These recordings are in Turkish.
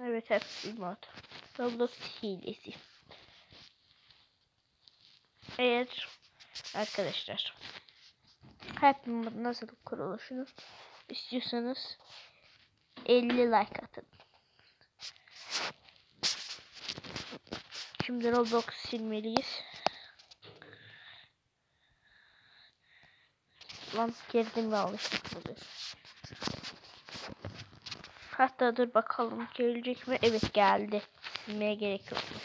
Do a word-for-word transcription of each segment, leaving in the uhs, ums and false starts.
Evet, hepsi mod. Roblox hilesi. Eğer arkadaşlar Happy Mod nasıl kuruluşunu istiyorsanız elli like atın. Şimdi Roblox silmeliyiz. Lan girdim ve alıştık buluyor. Hatta dur bakalım gelecek mi? Evet, geldi. Silmeye gerek yokmuş.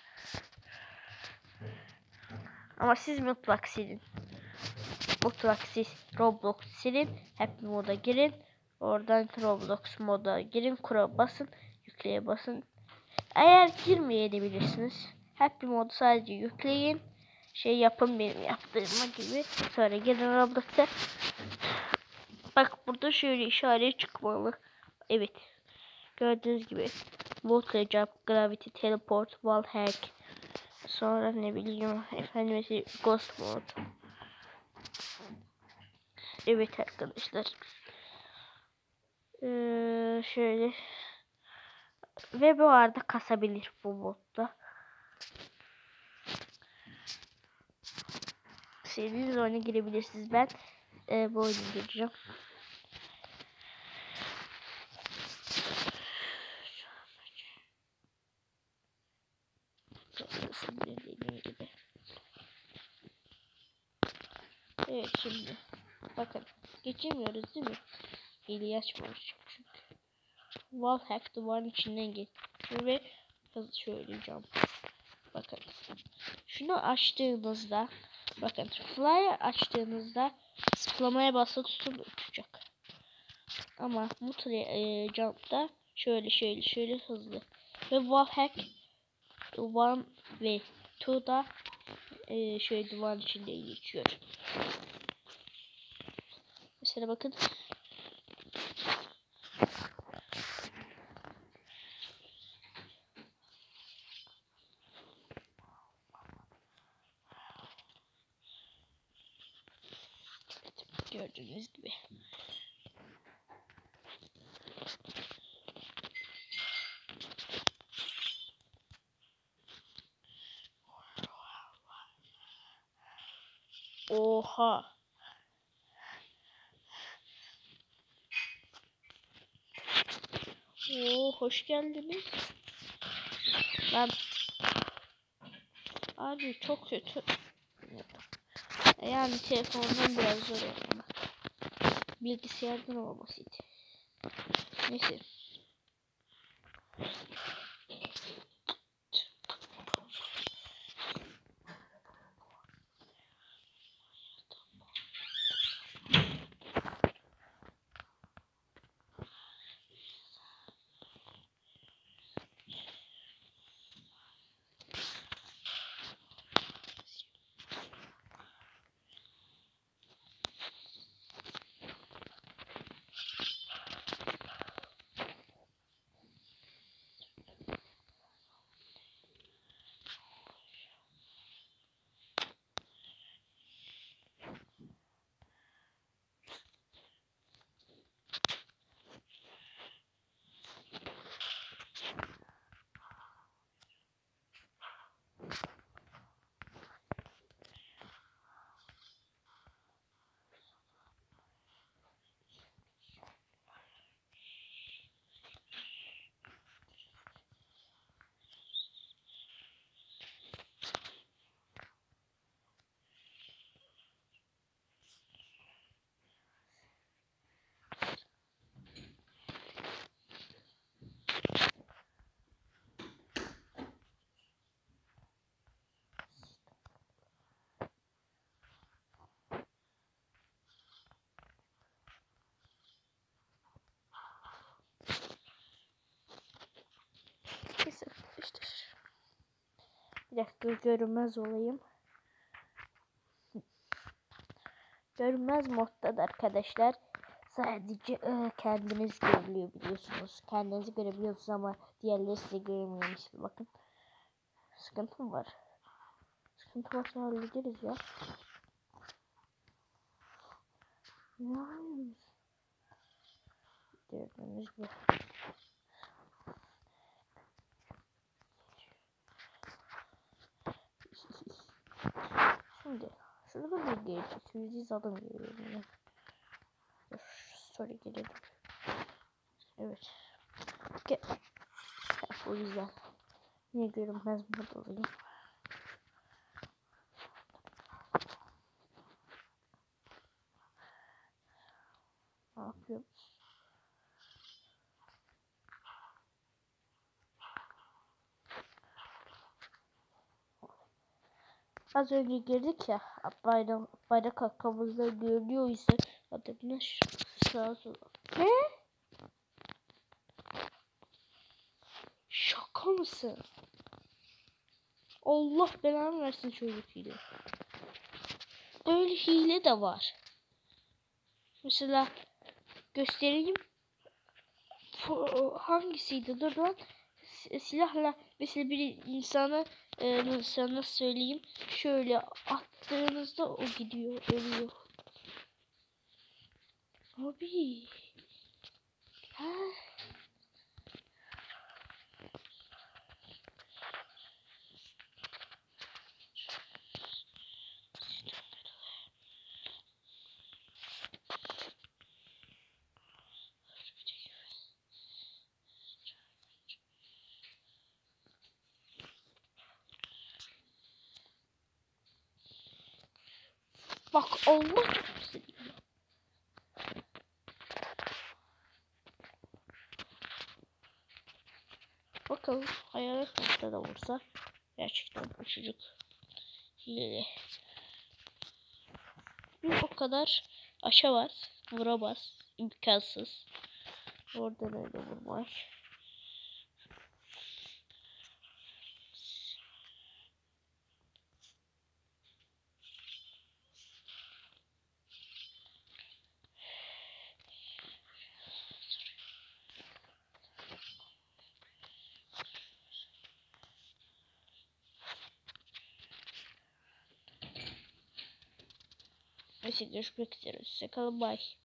Ama siz mutlak silin. Mutlak siz Roblox silin. Happy Mod'a girin. Oradan Roblox moda girin. Kura basın. Yükleye basın. Eğer girmeyebilirsiniz. Happy Mod'u sadece yükleyin. Şey yapın benim yaptığıma gibi. Sonra girin Roblox'a. Bak burada şöyle işaret çıkmalı. Evet. Gördüğünüz gibi. Voltage Jump, Gravity, Teleport, Wall Hack. Sonra ne bileyim efendim Ghost Mode. Evet arkadaşlar. Ee, şöyle. Ve bu arada kasabilir bu modda. İstediğiniz oyuna girebilirsiniz. Ben e, bu oyuna gireceğim. Dediğim gibi. Evet şimdi. Bakın. Geçemiyoruz değil mi? İyi açmamış çünkü. Wall hack duvarın içinden geçiyor ve hızlı söyleyeceğim. Bakın. Şunu açtığınızda bakın fly açtığınızda zıplamaya basılı tutup uçacak. Ama Mutle e, jump'ta şöyle şöyle şöyle hızlı. Ve wall hack one ve two'da e, şöyle duvarın içinde geçiyor. Mesela bakın. Gördüğünüz gibi. Oha. Oo, hoş geldiniz. Ben abi çok kötü. Yani telefondan biraz zor yapmak. Bilgisayardan ama basit. Neyse. Neyse işte. Bir dakika görünmez olayım. Görünmez modda da arkadaşlar sadece e, kendiniz görülüyor biliyorsunuz. Kendinizi görebiliyorsunuz ama diğerleri size göremiyormuş. Bakın. Sıkıntı mı var? Sıkıntı varsa hallederiz ya. Gördüğünüz gibi. Şimdi şurada bir gelecek. Yüz adam geliyor yine. Dur, story gelelim. Evet. Gel. O yüzden. Niye görünmez mod olayım. Ne yapıyorum? Az önce girdik ya, bayrak, bayrak arkamızda görünüyor ise adamına sağa sola. Ne? Şaka mısın? Allah belanı versin çocuk hile. Böyle hile de var. Mesela göstereyim. Hangisiydi? Dur lan. Silahla mesela bir insanı e, nasıl, nasıl söyleyeyim, şöyle attığınızda o gidiyor, ölüyor. Abi. Ha? Bak Allah çarpsın. Bakalım hayalet kuşta da vursa gerçekten bu çocuk hileli. Bir o kadar aşamaz, vuramaz, imkansız. Oradan öyle vurmak. Neyse görüşmek üzere. Hoşçakalın. Bye.